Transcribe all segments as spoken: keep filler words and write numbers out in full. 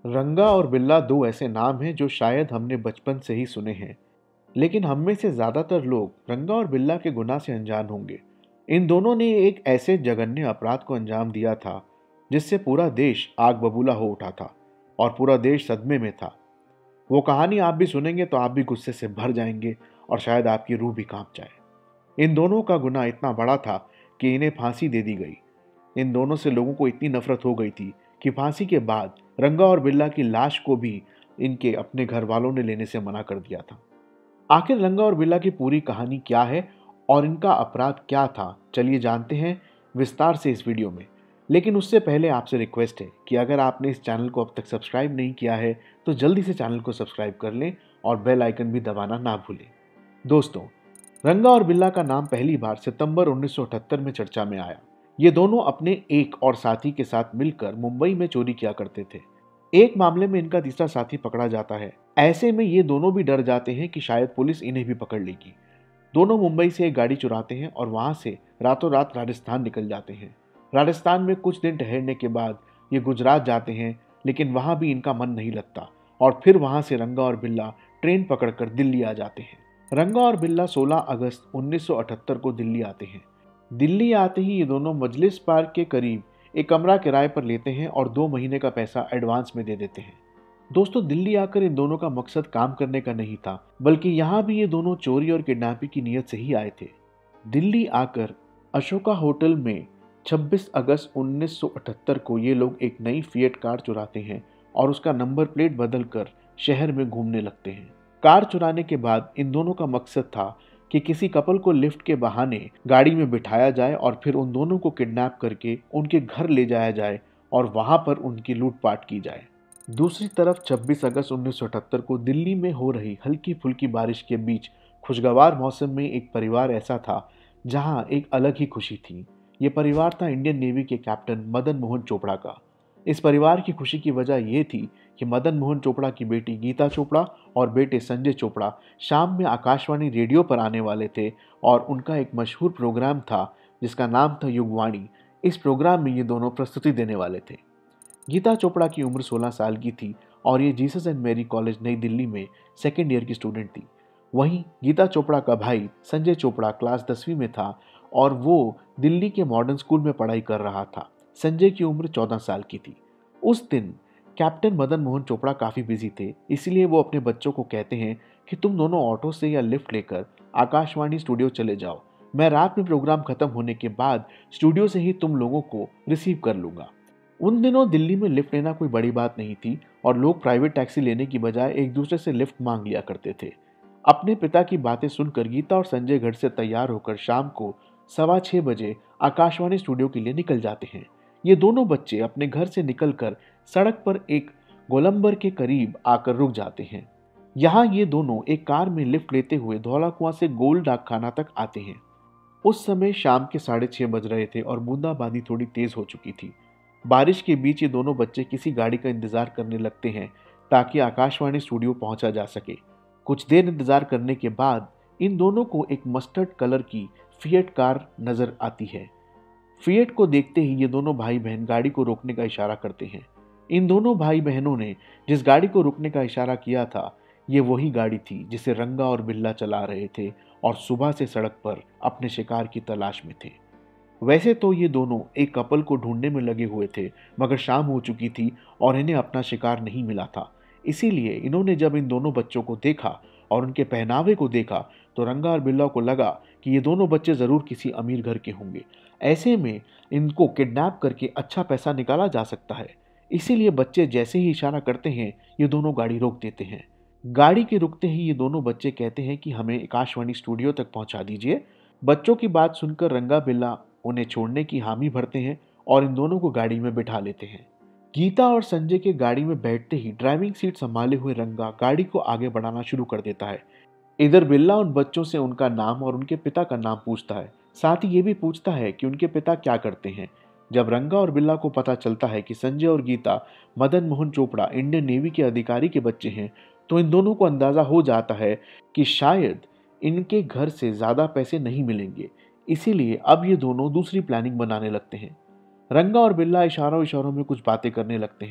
रंगा और बिल्ला दो ऐसे नाम हैं जो शायद हमने बचपन से ही सुने हैं, लेकिन हम में से ज्यादातर लोग रंगा और बिल्ला के गुनाह से अनजान होंगे। इन दोनों ने एक ऐसे जघन्य अपराध को अंजाम दिया था जिससे पूरा देश आग बबूला हो उठा था और पूरा देश सदमे में था। वो कहानी आप भी सुनेंगे तो आप भी गुस्से से भर जाएंगे और शायद आपकी रूह भी कांप जाए। इन दोनों का गुनाह इतना बड़ा था कि इन्हें फांसी दे दी गई। इन दोनों से लोगों को इतनी नफरत हो गई थी कि फांसी के बाद रंगा और बिल्ला की लाश को भी इनके अपने घर वालों ने लेने से मना कर दिया था। आखिर रंगा और बिल्ला की पूरी कहानी क्या है और इनका अपराध क्या था, चलिए जानते हैं विस्तार से इस वीडियो में। लेकिन उससे पहले आपसे रिक्वेस्ट है कि अगर आपने इस चैनल को अब तक सब्सक्राइब नहीं किया है तो जल्दी से चैनल को सब्सक्राइब कर लें और बेल आइकन भी दबाना ना भूलें। दोस्तों, रंगा और बिल्ला का नाम पहली बार सितंबर उन्नीस सौ अठहत्तर में चर्चा में आया। ये दोनों अपने एक और साथी के साथ मिलकर मुंबई में चोरी किया करते थे। एक मामले में इनका तीसरा साथी पकड़ा जाता है। ऐसे में ये दोनों भी डर जाते हैं कि शायद पुलिस इन्हें भी पकड़ लेगी। दोनों मुंबई से एक गाड़ी चुराते हैं और वहां से रातों रात राजस्थान निकल जाते हैं। राजस्थान में कुछ दिन ठहरने के बाद ये गुजरात जाते हैं, लेकिन वहां भी इनका मन नहीं लगता और फिर वहां से रंगा और बिल्ला ट्रेन पकड़कर दिल्ली आ जाते हैं। रंगा और बिल्ला सोलह अगस्त उन्नीस सौ अठहत्तर को दिल्ली आते हैं। दिल्ली आते ही ये दोनों मजलिस पार्क के करीब एक कमरा किराए पर लेते हैं और दो महीने का पैसा एडवांस में दे देते हैं। दोस्तों, दिल्ली आकर इन दोनों का मकसद काम करने का नहीं था, बल्कि यहाँ भी ये दोनों चोरी और किडनैपिंग की नीयत से ही आए थे। दिल्ली आकर अशोका होटल में छब्बीस अगस्त उन्नीस सौ अठहत्तर को ये लोग एक नई फिएट कार चुराते हैं और उसका नंबर प्लेट बदलकर शहर में घूमने लगते हैं। कार चुराने के बाद इन दोनों का मकसद था कि किसी कपल को लिफ्ट के बहाने गाड़ी में बिठाया जाए और फिर उन दोनों को किडनैप करके उनके घर ले जाया जाए और वहां पर उनकी लूटपाट की जाए। दूसरी तरफ छब्बीस अगस्त उन्नीस सौ अठहत्तर को दिल्ली में हो रही हल्की फुल्की बारिश के बीच खुशगवार मौसम में एक परिवार ऐसा था जहां एक अलग ही खुशी थी। ये परिवार था इंडियन नेवी के कैप्टन मदन मोहन चोपड़ा का। इस परिवार की खुशी की वजह यह थी कि मदन मोहन चोपड़ा की बेटी गीता चोपड़ा और बेटे संजय चोपड़ा शाम में आकाशवाणी रेडियो पर आने वाले थे और उनका एक मशहूर प्रोग्राम था जिसका नाम था युगवाणी। इस प्रोग्राम में ये दोनों प्रस्तुति देने वाले थे। गीता चोपड़ा की उम्र सोलह साल की थी और ये जीसस एंड मैरी कॉलेज नई दिल्ली में सेकेंड ईयर की स्टूडेंट थी। वहीं गीता चोपड़ा का भाई संजय चोपड़ा क्लास दसवीं में था और वो दिल्ली के मॉडर्न स्कूल में पढ़ाई कर रहा था। संजय की उम्र चौदह साल की थी। उस दिन कैप्टन मदन मोहन चोपड़ा काफ़ी बिजी थे, इसलिए वो अपने बच्चों को कहते हैं कि तुम दोनों ऑटो से या लिफ्ट लेकर आकाशवाणी स्टूडियो चले जाओ। मैं रात में प्रोग्राम खत्म होने के बाद स्टूडियो से ही तुम लोगों को रिसीव कर लूँगा। उन दिनों दिल्ली में लिफ्ट लेना कोई बड़ी बात नहीं थी और लोग प्राइवेट टैक्सी लेने की बजाय एक दूसरे से लिफ्ट मांग लिया करते थे। अपने पिता की बातें सुनकर गीता और संजय घर से तैयार होकर शाम को सवा छः बजे आकाशवाणी स्टूडियो के लिए निकल जाते हैं। ये दोनों बच्चे अपने घर से निकलकर सड़क पर एक गोलंबर के करीब आकर रुक जाते हैं। यहाँ ये दोनों एक कार में लिफ्ट लेते हुए धौला कुआं से गोल डाक खाना तक आते हैं। उस समय शाम के साढ़े छः बज रहे थे और बूंदाबांदी थोड़ी तेज हो चुकी थी। बारिश के बीच ये दोनों बच्चे किसी गाड़ी का इंतजार करने लगते हैं ताकि आकाशवाणी स्टूडियो पहुंचा जा सके। कुछ देर इंतजार करने के बाद इन दोनों को एक मस्टर्ड कलर की फिएट कार नजर आती है। फिएट को देखते ही ये दोनों भाई बहन गाड़ी को रोकने का इशारा करते हैं। इन दोनों भाई बहनों ने जिस गाड़ी को रोकने का इशारा किया था, ये वही गाड़ी थी जिसे रंगा और बिल्ला चला रहे थे और सुबह से सड़क पर अपने शिकार की तलाश में थे। वैसे तो ये दोनों एक कपल को ढूंढने में लगे हुए थे, मगर शाम हो चुकी थी और इन्हें अपना शिकार नहीं मिला था। इसीलिए इन्होंने जब इन दोनों बच्चों को देखा और उनके पहनावे को देखा तो रंगा और बिल्ला को लगा कि ये दोनों बच्चे ज़रूर किसी अमीर घर के होंगे। ऐसे में इनको किडनैप करके अच्छा पैसा निकाला जा सकता है। इसीलिए बच्चे जैसे ही इशारा करते हैं ये दोनों गाड़ी रोक देते हैं। गाड़ी के रुकते ही ये दोनों बच्चे कहते हैं कि हमें आकाशवाणी स्टूडियो तक पहुंचा दीजिए। बच्चों की बात सुनकर रंगा बिल्ला उन्हें छोड़ने की हामी भरते हैं और इन दोनों को गाड़ी में बिठा लेते हैं। गीता और संजय के गाड़ी में बैठते ही ड्राइविंग सीट संभाले हुए रंगा गाड़ी को आगे बढ़ाना शुरू कर देता है। इधर बिल्ला उन बच्चों से उनका नाम और उनके पिता का नाम पूछता है। साथ ही ये भी पूछता है कि उनके पिता क्या करते हैं। जब रंगा और बिल्ला को पता चलता है कि संजय और गीता मदन मोहन चोपड़ा इंडियन नेवी के अधिकारी के बच्चे हैं, तो इन दोनों को अंदाजा हो जाता है कि शायद इनके घर से ज्यादा पैसे नहीं मिलेंगे। इसीलिए अब ये दोनों दूसरी प्लानिंग बनाने लगते हैं। रंगा और बिल्ला इशारों इशारों में कुछ बातें करने लगते हैं।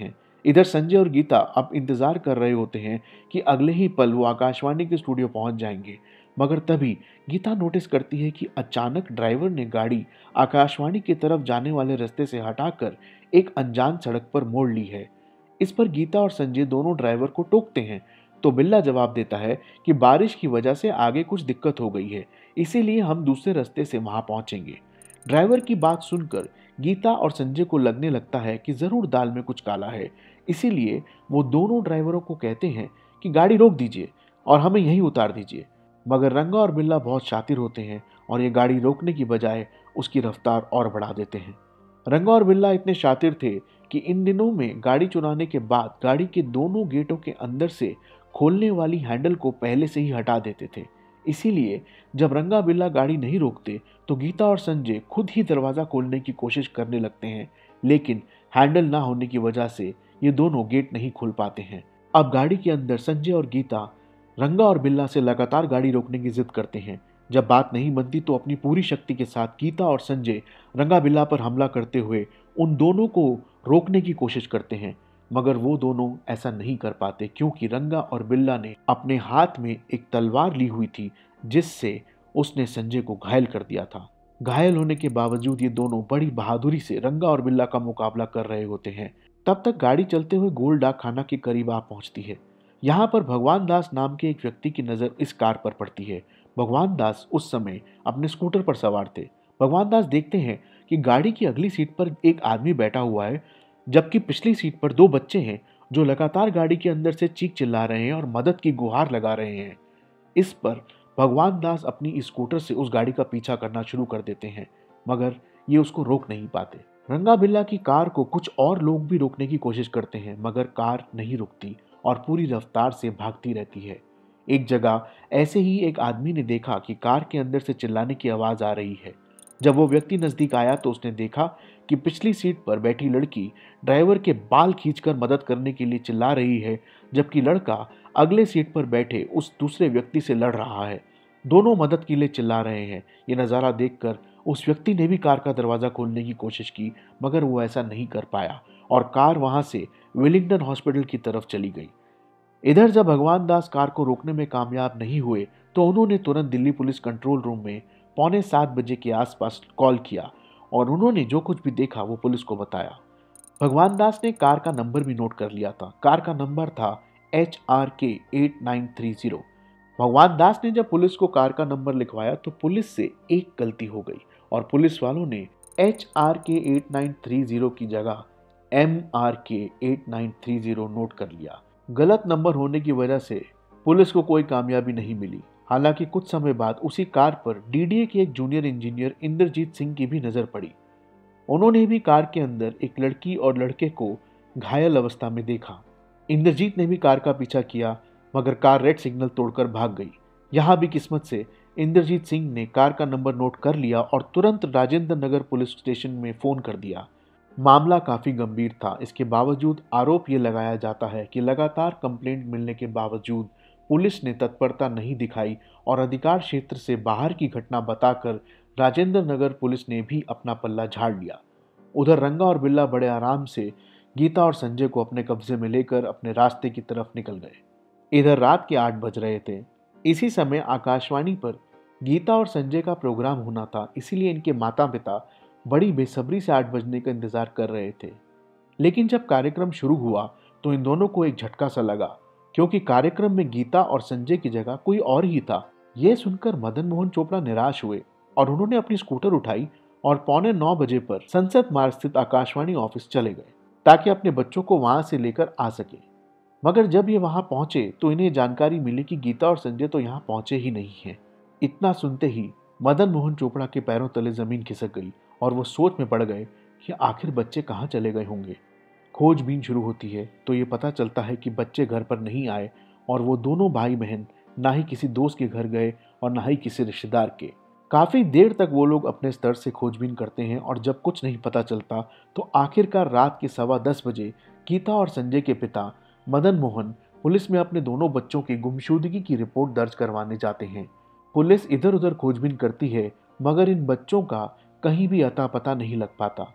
इधर संजय और गीता अब इंतजार कर रहे होते हैं कि अगले ही पल वो आकाशवाणी के स्टूडियो पहुंच जाएंगे। मगर तभी गीता नोटिस करती है कि अचानक ड्राइवर ने गाड़ी आकाशवाणी की तरफ जाने वाले रास्ते से हटाकर एक अनजान सड़क पर मोड़ ली है। इस पर गीता और संजय दोनों ड्राइवर को टोकते हैं, तो बिल्ला जवाब देता है कि बारिश की वजह से आगे कुछ दिक्कत हो गई है, इसीलिए हम दूसरे रास्ते से वहां पहुंचेंगे। ड्राइवर की बात सुनकर गीता और संजय को लगने लगता है कि जरूर दाल में कुछ काला है, इसीलिए वो दोनों ड्राइवरों को कहते हैं कि गाड़ी रोक दीजिए और हमें यहीं उतार दीजिए। मगर रंगा और बिल्ला बहुत शातिर होते हैं और ये गाड़ी रोकने की बजाय उसकी रफ्तार और बढ़ा देते हैं। रंगा और बिल्ला इतने शातिर थे कि इन दिनों में गाड़ी चुराने के बाद गाड़ी के दोनों गेटों के अंदर से खोलने वाली हैंडल को पहले से ही हटा देते थे। इसीलिए जब रंगा बिल्ला गाड़ी नहीं रोकते तो गीता और संजय खुद ही दरवाजा खोलने की कोशिश करने लगते हैं, लेकिन हैंडल ना होने की वजह से ये दोनों गेट नहीं खोल पाते हैं। अब गाड़ी के अंदर संजय और गीता रंगा और बिल्ला से लगातार गाड़ी रोकने की जिद करते हैं। जब बात नहीं बनती तो अपनी पूरी शक्ति के साथ गीता और संजय रंगा बिल्ला पर हमला करते हुए उन दोनों को रोकने की कोशिश करते हैं, मगर वो दोनों ऐसा नहीं कर पाते क्योंकि रंगा और बिल्ला ने अपने हाथ में एक तलवार ली हुई थी जिससे उसने संजय को घायल कर दिया था। घायल होने के बावजूद ये दोनों बड़ी बहादुरी से रंगा और बिल्ला का मुकाबला कर रहे होते हैं। तब तक गाड़ी चलते हुए गोल डाक खाना के करीब आ पहुंचती है। यहाँ पर भगवान दास नाम के एक व्यक्ति की नजर इस कार पर पड़ती है। भगवान दास उस समय अपने स्कूटर पर सवार थे। भगवान दास देखते हैं कि गाड़ी की अगली सीट पर एक आदमी बैठा हुआ है, जबकि पिछली सीट पर दो बच्चे हैं जो लगातार गाड़ी के अंदर से चीख चिल्ला रहे हैं और मदद की गुहार लगा रहे हैं। इस पर भगवान दास अपनी स्कूटर से उस गाड़ी का पीछा करना शुरू कर देते हैं, मगर ये उसको रोक नहीं पाते। रंगा बिल्ला की कार को कुछ और लोग भी रोकने की कोशिश करते हैं, मगर कार नहीं रुकती और पूरी रफ्तार से भागती रहती है। एक जगह ऐसे ही एक आदमी ने देखा कि कार के अंदर से चिल्लाने की आवाज आ रही है। जब वो व्यक्ति नजदीक आया तो उसने देखा कि पिछली सीट पर बैठी लड़की ड्राइवर के बाल खींचकर मदद करने के लिए चिल्ला रही है, जबकि लड़का अगले सीट पर बैठे उस दूसरे व्यक्ति से लड़ रहा है। दोनों मदद के लिए चिल्ला रहे हैं। ये नज़ारा देखकर उस व्यक्ति ने भी कार का दरवाजा खोलने की कोशिश की, मगर वो ऐसा नहीं कर पाया और कार वहां से विलिंगडन हॉस्पिटल की तरफ चली गई। इधर जब भगवान दास कार को रोकने में कामयाब नहीं हुए तो उन्होंने तुरंत दिल्ली पुलिस कंट्रोल रूम में पौने सात बजे के आसपास कॉल किया और उन्होंने जो कुछ भी देखा वो पुलिस को बताया। भगवान दास ने कार का नंबर भी नोट कर लिया था। कार का नंबर था H R K eight nine three zero. Bhagwan Das ने जब पुलिस को कार का नंबर लिखवाया तो पुलिस से एक गलती हो गई और पुलिस वालों ने H R K eight nine three zero की जगह M R K eight nine three zero note कर लिया। गलत नंबर होने की वजह से पुलिस को कोई कामयाबी नहीं मिली। हालांकि कुछ समय बाद उसी कार पर डी डी ए के एक जूनियर इंजीनियर इंद्रजीत सिंह की भी नजर पड़ी। उन्होंने भी कार के अंदर एक लड़की और लड़के को घायल अवस्था में देखा। इंद्रजीत ने भी कार का पीछा किया, मगर कार रेड सिग्नल तोड़कर भाग गई। यहाँ भी किस्मत से इंद्रजीत सिंह ने कार का नंबर नोट कर लिया और तुरंत राजेंद्र नगर पुलिस स्टेशन में फोन कर दिया। मामला काफी गंभीर था। इसके बावजूद आरोप ये लगाया जाता है कि लगातार कंप्लेंट मिलने के बावजूद पुलिस ने तत्परता नहीं दिखाई और अधिकार क्षेत्र से बाहर की घटना बताकर राजेंद्र नगर पुलिस ने भी अपना पल्ला झाड़ लिया। उधर रंगा और बिल्ला बड़े आराम से गीता और संजय को अपने कब्जे में लेकर अपने रास्ते की तरफ निकल गए। इधर रात के आठ बज रहे थे। इसी समय आकाशवाणी पर गीता और संजय का प्रोग्राम होना था, इसीलिए इनके माता पिता बड़ी बेसब्री से आठ बजने का इंतजार कर रहे थे। लेकिन जब कार्यक्रम शुरू हुआ तो इन दोनों को एक झटका सा लगा, क्योंकि कार्यक्रम में गीता और संजय की जगह कोई और ही था। यह सुनकर मदन मोहन चोपड़ा निराश हुए और उन्होंने अपनी स्कूटर उठाई और पौने नौ बजे पर संसद मार्ग स्थित आकाशवाणी ऑफिस चले गए ताकि अपने बच्चों को वहां से लेकर आ सके। मगर जब ये वहां पहुंचे तो इन्हें जानकारी मिली कि गीता और संजय तो यहाँ पहुंचे ही नहीं हैं। इतना सुनते ही मदन मोहन चोपड़ा के पैरों तले जमीन खिसक गई और वो सोच में पड़ गए कि आखिर बच्चे कहाँ चले गए होंगे। खोजबीन शुरू होती है तो ये पता चलता है कि बच्चे घर पर नहीं आए और वो दोनों भाई बहन ना ही किसी दोस्त के घर गए और ना ही किसी रिश्तेदार के। काफी देर तक वो लोग अपने स्तर से खोजबीन करते हैं और जब कुछ नहीं पता चलता तो आखिरकार रात के सवा दस बजे गीता और संजय के पिता मदन मोहन पुलिस में अपने दोनों बच्चों की गुमशुदगी की रिपोर्ट दर्ज करवाने जाते हैं। पुलिस इधर उधर खोजबीन करती है, मगर इन बच्चों का कहीं भी अता पता नहीं लग पाता।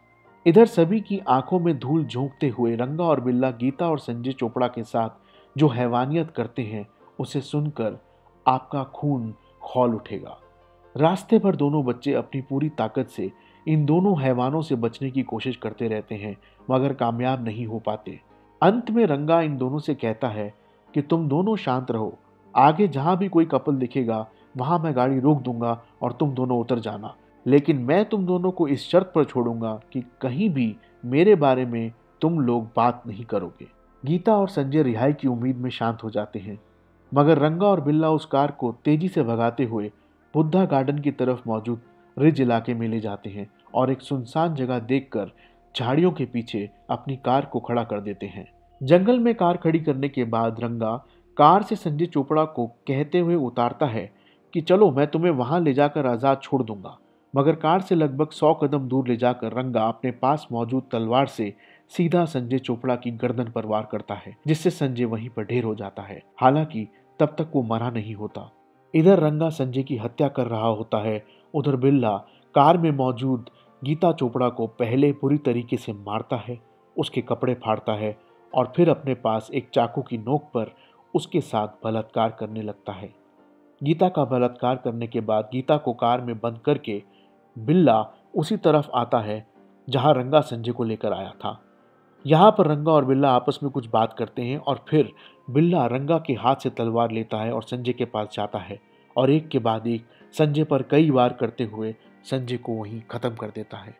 इधर सभी की आंखों में धूल झोंकते हुए रंगा और बिल्ला गीता और संजय चोपड़ा के साथ जो हैवानियत करते हैं उसे सुनकर आपका खून खौल उठेगा। रास्ते भर दोनों बच्चे अपनी पूरी ताकत से इन दोनों हैवानों से बचने की कोशिश करते रहते हैं, मगर कामयाब नहीं हो पाते। अंत में रंगा इन दोनों से कहता है कि तुम दोनों शांत रहो, आगे जहां भी कोई कपल दिखेगा वहां मैं गाड़ी रोक दूंगा और तुम दोनों उतर जाना, लेकिन मैं तुम दोनों को इस शर्त पर छोड़ूंगा कि कहीं भी मेरे बारे में तुम लोग बात नहीं करोगे। गीता और संजय रिहाई की उम्मीद में शांत हो जाते हैं, मगर रंगा और बिल्ला उस कार को तेजी से भगाते हुए बुद्धा गार्डन की तरफ मौजूद रिज इलाके में ले जाते हैं और एक सुनसान जगह देखकर झाड़ियों के पीछे अपनी कार को खड़ा कर देते हैं। जंगल में कार खड़ी करने के बाद रंगा कार से संजय चोपड़ा को कहते हुए उतारता है कि चलो मैं तुम्हें वहां ले जाकर आजाद छोड़ दूंगा, मगर कार से लगभग सौ कदम दूर ले जाकर रंगा अपने पास मौजूद तलवार से सीधा संजय चोपड़ा की गर्दन पर वार करता है, जिससे संजय वहीं पर ढेर हो जाता है। हालांकि तब तक वो मरा नहीं होता। इधर रंगा संजय की हत्या कर रहा होता है, उधर बिल्ला कार में मौजूद गीता चोपड़ा को पहले बुरी तरीके से मारता है, उसके कपड़े फाड़ता है और फिर अपने पास एक चाकू की नोक पर उसके साथ बलात्कार करने लगता है। गीता का बलात्कार करने के बाद गीता को कार में बंद करके बिल्ला उसी तरफ आता है जहां रंगा संजय को लेकर आया था। यहाँ पर रंगा और बिल्ला आपस में कुछ बात करते हैं और फिर बिल्ला रंगा के हाथ से तलवार लेता है और संजय के पास जाता है और एक के बाद एक संजय पर कई वार करते हुए संजय को वहीं खत्म कर देता है।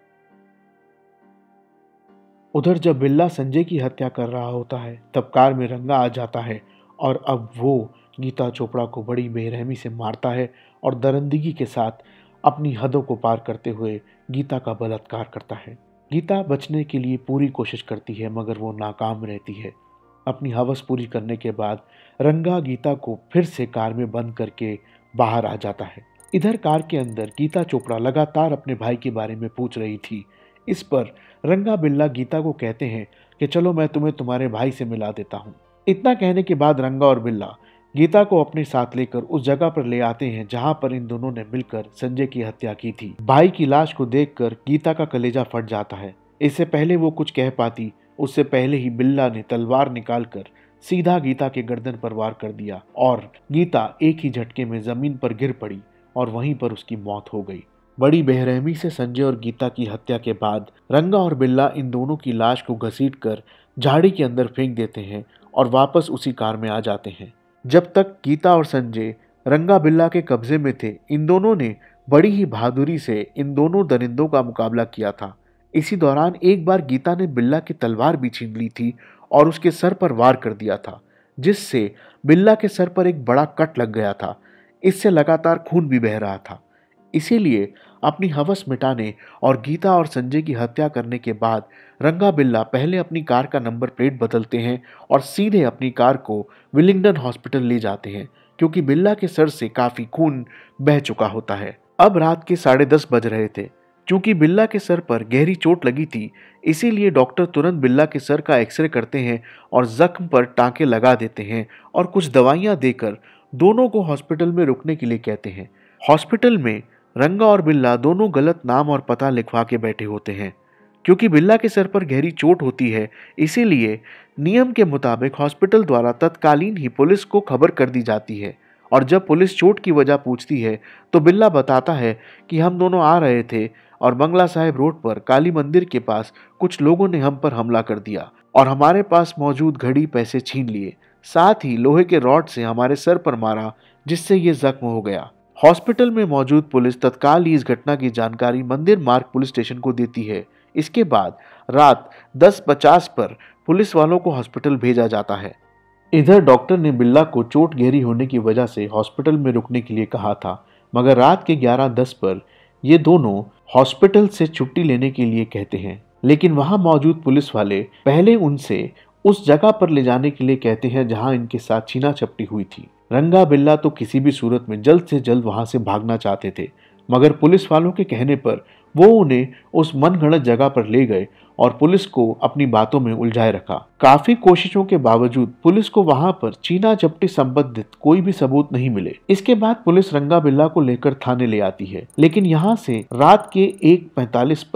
उधर जब बिल्ला संजय की हत्या कर रहा होता है तब कार में रंगा आ जाता है और अब वो गीता चोपड़ा को बड़ी बेरहमी से मारता है और दरिंदगी के साथ अपनी हदों को पार करते हुए गीता का बलात्कार करता है। गीता बचने के लिए पूरी कोशिश करती है मगर वो नाकाम रहती है। अपनी हवस पूरी करने के बाद रंगा गीता को फिर से कार में बंद करके बाहर आ जाता है। इधर कार के अंदर गीता चोपड़ा लगातार अपने भाई के बारे में पूछ रही थी। इस पर रंगा बिल्ला गीता को कहते हैं कि चलो मैं तुम्हें तुम्हारे भाई से मिला देता हूँ। इतना कहने के बाद रंगा और बिल्ला गीता को अपने साथ लेकर उस जगह पर ले आते हैं जहां पर इन दोनों ने मिलकर संजय की हत्या की थी। भाई की लाश को देखकर गीता का कलेजा फट जाता है। इससे पहले वो कुछ कह पाती उससे पहले ही बिल्ला ने तलवार निकालकर सीधा गीता के गर्दन पर वार कर दिया और गीता एक ही झटके में जमीन पर गिर पड़ी और वहीं पर उसकी मौत हो गई। बड़ी बेरहमी से संजय और गीता की हत्या के बाद रंगा और बिल्ला इन दोनों की लाश को घसीटकर झाड़ी के अंदर फेंक देते हैं और वापस उसी कार में आ जाते हैं। जब तक गीता और संजय रंगा बिल्ला के कब्जे में थे, इन दोनों ने बड़ी ही बहादुरी से इन दोनों दरिंदों का मुकाबला किया था। इसी दौरान एक बार गीता ने बिल्ला की तलवार भी छीन ली थी और उसके सर पर वार कर दिया था, जिससे बिल्ला के सर पर एक बड़ा कट लग गया था। इससे लगातार खून भी बह रहा था। इसीलिए अपनी हवस मिटाने और गीता और संजय की हत्या करने के बाद रंगा बिल्ला पहले अपनी कार का नंबर प्लेट बदलते हैं और सीधे अपनी कार को विलिंगडन हॉस्पिटल ले जाते हैं, क्योंकि बिल्ला के सर से काफी खून बह चुका होता है। अब रात के साढ़े दस बज रहे थे। चूंकि बिल्ला के सर पर गहरी चोट लगी थी, इसीलिए डॉक्टर तुरंत बिल्ला के सर का एक्सरे करते हैं और जख्म पर टांके लगा देते हैं और कुछ दवाइयां देकर दोनों को हॉस्पिटल में रुकने के लिए कहते हैं। हॉस्पिटल में रंगा और बिल्ला दोनों गलत नाम और पता लिखवा के बैठे होते हैं। क्योंकि बिल्ला के सर पर गहरी चोट होती है, इसीलिए नियम के मुताबिक हॉस्पिटल द्वारा तत्कालीन ही पुलिस को खबर कर दी जाती है। और जब पुलिस चोट की वजह पूछती है तो बिल्ला बताता है कि हम दोनों आ रहे थे और बंगला साहिब रोड पर काली मंदिर के पास कुछ लोगों ने हम पर हमला कर दिया और हमारे पास मौजूद घड़ी पैसे छीन लिए, साथ ही लोहे के रॉड से हमारे सर पर मारा, जिससे ये जख्म हो गया। हॉस्पिटल में मौजूद पुलिस तत्काल ही इस घटना की जानकारी मंदिर मार्ग पुलिस स्टेशन को देती है। इसके बाद रात दस पचास पर पुलिस वालों को हॉस्पिटल भेजा जाता है। इधर डॉक्टर ने बिल्ला को चोट गहरी होने की वजह से हॉस्पिटल में रुकने के लिए कहा था, मगर रात के ग्यारह दस पर ये दोनों हॉस्पिटल से छुट्टी लेने के लिए कहते हैं। लेकिन वहां मौजूद पुलिस वाले पहले उनसे उस जगह पर ले जाने के लिए कहते हैं जहां इनके साथ छीना झपटी हुई थी। रंगा बिल्ला तो किसी भी सूरत में जल्द से जल्द वहां से भागना चाहते थे, मगर पुलिस वालों के कहने पर वो उन्हें उस मनगढ़ंत जगह पर ले गए और पुलिस को अपनी बातों में उलझाए रखा। काफी कोशिशों के बावजूद पुलिस को वहां पर छीना झपटी संबंधित कोई भी सबूत नहीं मिले। इसके बाद पुलिस रंगा बिल्ला को लेकर थाने ले आती है, लेकिन यहाँ से रात के एक पैंतालीस पर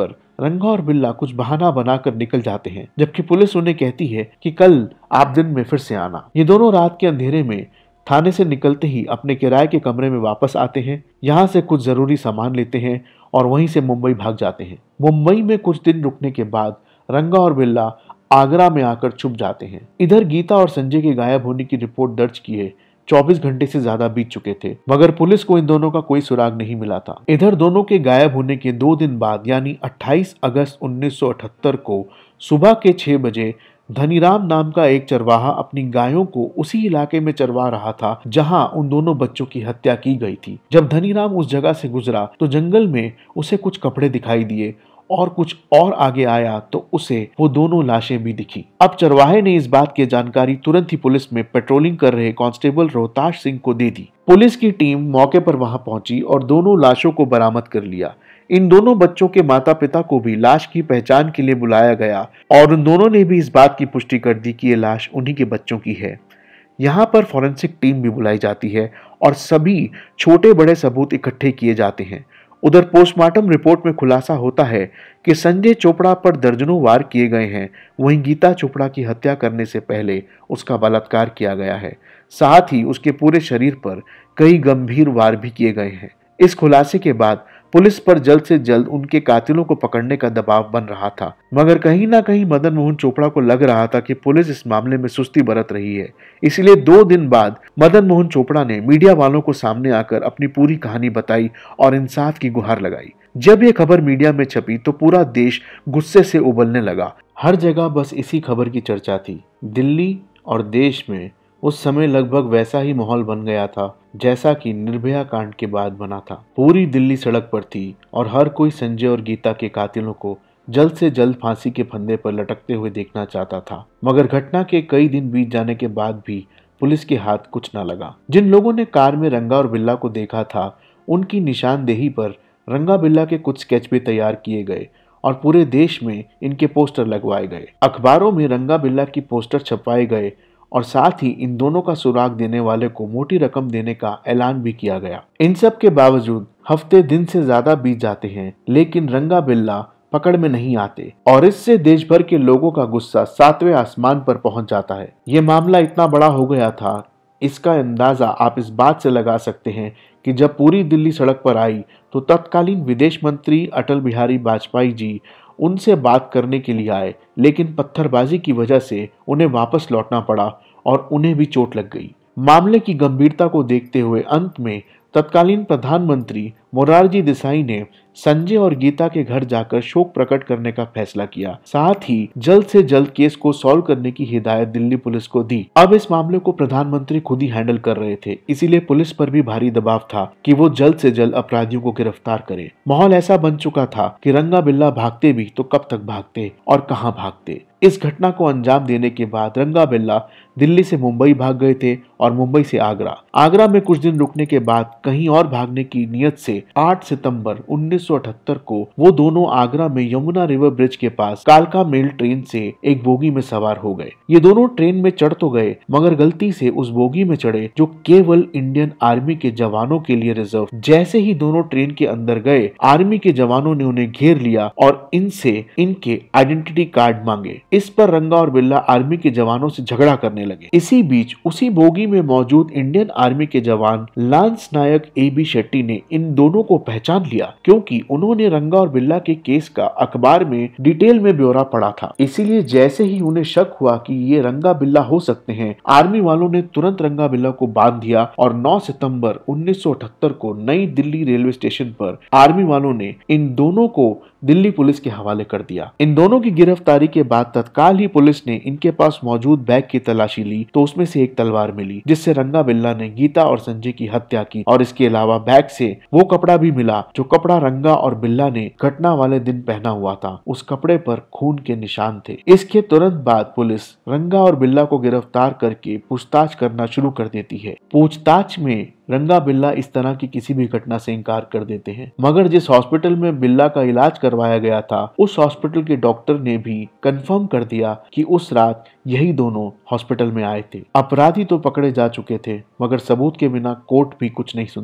रंगा और बिल्ला कुछ बहाना बनाकर निकल जाते हैं, जबकि पुलिस उन्हें कहती है कि कल आप दिन में फिर से आना। ये दोनों रात के अंधेरे में थाने से निकलते ही अपने किराए के कमरे में वापस आते हैं, यहाँ से कुछ जरूरी सामान लेते हैं और वहीं से मुंबई भाग जाते हैं। मुंबई में कुछ दिन रुकने के बाद रंगा और बिल्ला आगरा में आकर छुप जाते हैं। इधर गीता और संजय के गायब होने की रिपोर्ट दर्ज किए चौबीस घंटे से ज्यादा बीत चुके थे, मगर पुलिस को इन दोनों का कोई सुराग नहीं मिला था। इधर दोनों के गायब होने के दो दिन बाद यानी अट्ठाईस अगस्त उन्नीस सौ अठहत्तर को सुबह के छह बजे धनीराम नाम का एक चरवाहा अपनी गायों को उसी इलाके में चरवा रहा था जहां उन दोनों बच्चों की हत्या की गई थी। जब धनीराम उस जगह से गुजरा तो जंगल में उसे कुछ कपड़े दिखाई दिए और कुछ और आगे आया तो उसे वो दोनों लाशें भी दिखी। अब चरवाहे ने इस बात की जानकारी तुरंत ही पुलिस में पेट्रोलिंग कर रहे कांस्टेबल रोहताश सिंह को दे दी। पुलिस की टीम मौके पर वहां पहुंची और दोनों लाशों को बरामद कर लिया। इन दोनों बच्चों के माता पिता को भी लाश की पहचान के लिए बुलाया गया और उन दोनों ने भी इस बात की पुष्टि कर दी कि ये लाश उन्हीं के बच्चों की है। यहाँ पर फॉरेंसिक टीम भी बुलाई जाती है और सभी छोटे बड़े सबूत इकट्ठे किए जाते हैं। उधर पोस्टमार्टम रिपोर्ट में खुलासा होता है कि संजय चोपड़ा पर दर्जनों वार किए गए हैं, वहीं गीता चोपड़ा की हत्या करने से पहले उसका बलात्कार किया गया है। साथ ही उसके पूरे शरीर पर कई गंभीर वार भी किए गए हैं। इस खुलासे के बाद पुलिस पर जल्द से जल्द उनके कातिलों को पकड़ने का दबाव बन रहा था, मगर कहीं ना कहीं मदन मोहन चोपड़ा को लग रहा था कि पुलिस इस मामले में सुस्ती बरत रही है। इसलिए दो दिन बाद मदन मोहन चोपड़ा ने मीडिया वालों को सामने आकर अपनी पूरी कहानी बताई और इंसाफ की गुहार लगाई। जब यह खबर मीडिया में छपी तो पूरा देश गुस्से से उबलने लगा। हर जगह बस इसी खबर की चर्चा थी। दिल्ली और देश में उस समय लगभग वैसा ही माहौल बन गया था जैसा कि निर्भया कांड के बाद बना था। पूरी दिल्ली सड़क पर थी और हर कोई संजय और गीता के कातिलों को जल्द से जल्द फांसी के फंदे पर लटकते हुए देखना चाहता था। मगर घटना के कई दिन बीत जाने के बाद भी पुलिस के हाथ कुछ न लगा। जिन लोगों ने कार में रंगा और बिल्ला को देखा था, उनकी निशानदेही पर रंगा बिल्ला के कुछ स्केच भी तैयार किए गए और पूरे देश में इनके पोस्टर लगवाए गए। अखबारों में रंगा बिल्ला की पोस्टर छपवाए गए और साथ ही इन दोनों का सुराग देने वाले को मोटी रकम देने का ऐलान भी किया गया। इन सब के बावजूद हफ्ते दिन से ज्यादा बीत जाते हैं, लेकिन रंगा बिल्ला पकड़ में नहीं आते और इससे देश भर के लोगों का गुस्सा सातवें आसमान पर पहुंच जाता है। ये मामला इतना बड़ा हो गया था, इसका अंदाजा आप इस बात से लगा सकते हैं कि जब पूरी दिल्ली सड़क पर आई तो तत्कालीन विदेश मंत्री अटल बिहारी वाजपेयी जी उनसे बात करने के लिए आए, लेकिन पत्थरबाजी की वजह से उन्हें वापस लौटना पड़ा और उन्हें भी चोट लग गई। मामले की गंभीरता को देखते हुए अंत में तत्कालीन प्रधानमंत्री मोरारजी देसाई ने संजय और गीता के घर जाकर शोक प्रकट करने का फैसला किया। साथ ही जल्द से जल्द केस को सॉल्व करने की हिदायत दिल्ली पुलिस को दी। अब इस मामले को प्रधानमंत्री खुद ही हैंडल कर रहे थे, इसीलिए पुलिस पर भी भारी दबाव था कि वो जल्द से जल्द अपराधियों को गिरफ्तार करे। माहौल ऐसा बन चुका था कि रंगा बिल्ला भागते भी तो कब तक भागते और कहां भागते। इस घटना को अंजाम देने के बाद रंगा बिल्ला दिल्ली से मुंबई भाग गए थे और मुंबई से आगरा। आगरा में कुछ दिन रुकने के बाद कहीं और भागने की नियत से आठ सितंबर उन्नीस सौ अठहत्तर को वो दोनों आगरा में यमुना रिवर ब्रिज के पास कालका मेल ट्रेन से एक बोगी में सवार हो गए। ये दोनों ट्रेन में चढ़ तो गए, मगर गलती से उस बोगी में चढ़े जो केवल इंडियन आर्मी के जवानों के लिए रिजर्व। जैसे ही दोनों ट्रेन के अंदर गए, आर्मी के जवानों ने उन्हें घेर लिया और इनसे इनके आइडेंटिटी कार्ड मांगे। इस पर रंगा और बिल्ला आर्मी के जवानों से झगड़ा करने लगे। इसी बीच उसी बोगी में मौजूद इंडियन आर्मी के जवान lance naik A B Shetty ने इन दोनों को पहचान लिया, क्योंकि उन्होंने रंगा और बिल्ला के केस का अखबार में डिटेल में ब्यौरा पढ़ा था। इसीलिए जैसे ही उन्हें शक हुआ कि ये रंगा बिल्ला हो सकते हैं, आर्मी वालों ने तुरंत रंगा बिल्ला को बांध दिया और नौ सितंबर उन्नीस सौ अठहत्तर को नई दिल्ली रेलवे स्टेशन पर आर्मी वालों ने इन दोनों को दिल्ली पुलिस के हवाले कर दिया। इन दोनों की गिरफ्तारी के बाद तत्काल ही पुलिस ने इनके पास मौजूद बैग की तलाशी ली तो उसमें से एक तलवार मिली, जिससे रंगा बिल्ला ने गीता और संजय की हत्या की। और इसके अलावा बैग से वो कपड़ा भी मिला जो कपड़ा रंगा और बिल्ला ने घटना वाले दिन पहना हुआ था। उस कपड़े पर खून के निशान थे। इसके तुरंत बाद पुलिस रंगा और बिल्ला को गिरफ्तार करके पूछताछ करना शुरू कर देती है। पूछताछ में रंगा बिल्ला इस तरह की किसी भी घटना से इनकार कर देते हैं, मगर जिस हॉस्पिटल में बिल्ला का इलाज करवाया गया था, उस हॉस्पिटल के डॉक्टर ने भी कंफर्म कर दिया कि उस रात यही दोनों हॉस्पिटल में आए थे। अपराधी तो पकड़े जा चुके थे, मगर सबूत के बिना कोर्ट भी कुछ नहीं सुनता।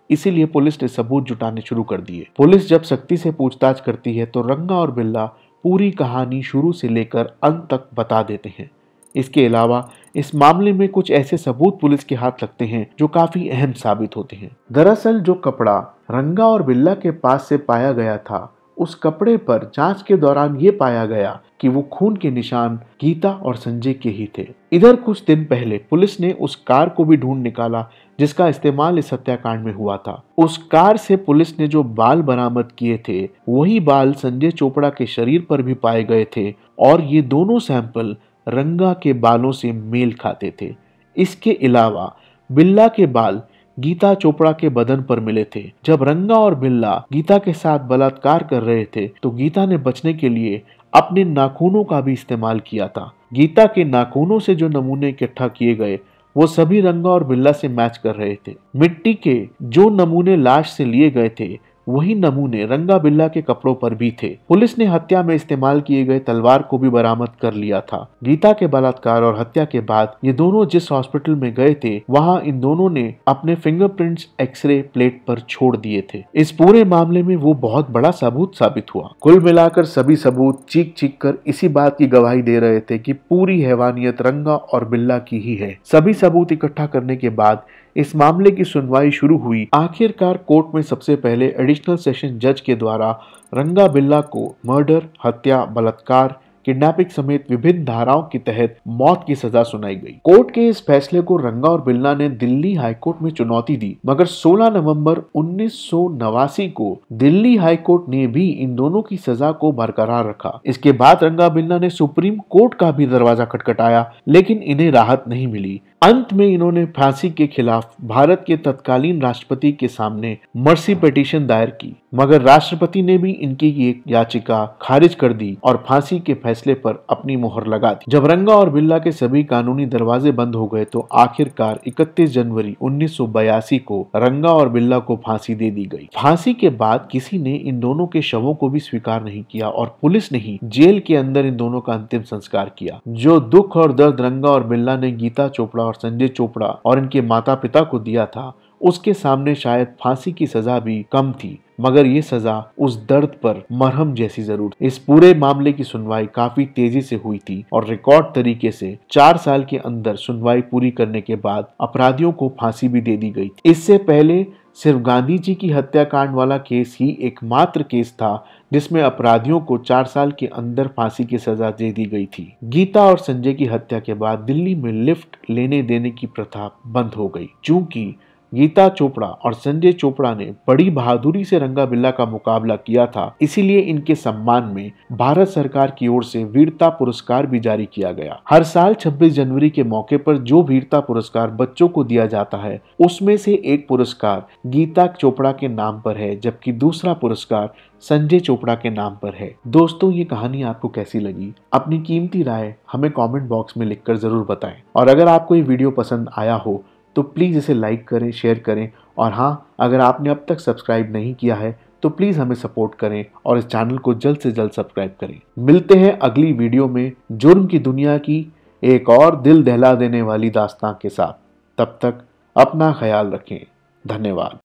इसीलिए पुलिस ने सबूत जुटाने शुरू कर दिए। पुलिस जब सख्ती से पूछताछ करती है तो रंगा और बिल्ला पूरी कहानी शुरू से लेकर अंत तक बता देते हैं। इसके अलावा इस मामले में कुछ ऐसे सबूत पुलिस के हाथ लगते हैं जो काफी अहम साबित होते हैं। दरअसल जो कपड़ा रंगा और बिल्ला के पास से पाया गया था, उस कपड़े पर जांच के दौरान ये पाया गया कि वो खून के निशान गीता और संजय के ही थे। इधर कुछ दिन पहले पुलिस ने उस कार को भी ढूंढ निकाला जिसका इस्तेमाल इस हत्याकांड में हुआ था। उस कार से पुलिस ने जो बाल बरामद किए थे वही बाल संजय चोपड़ा के शरीर पर भी पाए गए थे और ये दोनों सैंपल रंगा के बालों से मेल खाते थे। इसके अलावा बिल्ला के बाल गीता चोपड़ा के बदन पर मिले थे। जब रंगा और बिल्ला गीता के साथ बलात्कार कर रहे थे तो गीता ने बचने के लिए अपने नाखूनों का भी इस्तेमाल किया था। गीता के नाखूनों से जो नमूने इकट्ठा किए गए वो सभी रंगा और बिल्ला से मैच कर रहे थे। मिट्टी के जो नमूने लाश से लिए गए थे वही नमूने रंगा बिल्ला के कपड़ों पर भी थे। पुलिस ने हत्या में इस्तेमाल किए गए तलवार को भी बरामद कर लिया था। गीता के बलात्कार और हत्या के बाद ये दोनों जिस हॉस्पिटल में गए थे वहां इन दोनों ने अपने फिंगरप्रिंट्स एक्सरे प्लेट पर छोड़ दिए थे। इस पूरे मामले में वो बहुत बड़ा सबूत साबित हुआ। कुल मिलाकर सभी सबूत चीख चीख कर इसी बात की गवाही दे रहे थे कि पूरी हैवानियत रंगा और बिल्ला की ही है। सभी सबूत इकट्ठा करने के बाद इस मामले की सुनवाई शुरू हुई। आखिरकार कोर्ट में सबसे पहले एडिशनल सेशन जज के द्वारा रंगा बिल्ला को मर्डर, हत्या, बलात्कार, किडनैपिंग समेत विभिन्न धाराओं के तहत मौत की सजा सुनाई गई। कोर्ट के इस फैसले को रंगा और बिल्ला ने दिल्ली हाईकोर्ट में चुनौती दी, मगर सोलह नवंबर उन्नीस सौ नवासी को दिल्ली हाईकोर्ट ने भी इन दोनों की सजा को बरकरार रखा। इसके बाद रंगा बिल्ला ने सुप्रीम कोर्ट का भी दरवाजा खटखटाया, लेकिन इन्हें राहत नहीं मिली। अंत में इन्होंने फांसी के खिलाफ भारत के तत्कालीन राष्ट्रपति के सामने मर्सी पिटीशन दायर की, मगर राष्ट्रपति ने भी इनकी एक याचिका खारिज कर दी और फांसी के फैसले पर अपनी मोहर लगा दी। जब रंगा और बिल्ला के सभी कानूनी दरवाजे बंद हो गए तो आखिरकार इकतीस जनवरी उन्नीस सौ बयासी को रंगा और बिल्ला को फांसी दे दी गई। फांसी के बाद किसी ने इन दोनों के शवों को भी स्वीकार नहीं किया और पुलिस ने ही जेल के अंदर इन दोनों का अंतिम संस्कार किया। जो दुख और दर्द रंगा और बिल्ला ने गीता चोपड़ा और संजय चोपड़ा और इनके माता पिता को दिया था, उसके सामने शायद फांसी की सजा भी कम थी, मगर ये सजा उस दर्द पर मरहम जैसी जरूर। इस पूरे मामले की सुनवाई काफी तेजी से हुई थी और रिकॉर्ड तरीके से चार साल के अंदर सुनवाई पूरी करने के बाद अपराधियों को फांसी भी दे दी गई थी। इससे पहले सिर्फ गांधी जी की हत्याकांड वाला केस ही एकमात्र केस था जिसमें अपराधियों को चार साल के अंदर फांसी की सजा दे दी गई थी। गीता और संजय की हत्या के बाद दिल्ली में लिफ्ट लेने देने की प्रथा बंद हो गई। चूंकि गीता चोपड़ा और संजय चोपड़ा ने बड़ी बहादुरी से रंगा बिल्ला का मुकाबला किया था, इसीलिए इनके सम्मान में भारत सरकार की ओर से वीरता पुरस्कार भी जारी किया गया। हर साल छब्बीस जनवरी के मौके पर जो वीरता पुरस्कार बच्चों को दिया जाता है उसमें से एक पुरस्कार गीता चोपड़ा के नाम पर है, जबकि दूसरा पुरस्कार संजय चोपड़ा के नाम पर है। दोस्तों, ये कहानी आपको कैसी लगी? अपनी कीमती राय हमें कमेंट बॉक्स में लिखकर जरूर बताएं और अगर आपको ये वीडियो पसंद आया हो तो प्लीज़ इसे लाइक करें, शेयर करें और हाँ, अगर आपने अब तक सब्सक्राइब नहीं किया है तो प्लीज़ हमें सपोर्ट करें और इस चैनल को जल्द से जल्द सब्सक्राइब करें। मिलते हैं अगली वीडियो में जुर्म की दुनिया की एक और दिल दहला देने वाली दास्तां के साथ। तब तक अपना ख्याल रखें। धन्यवाद।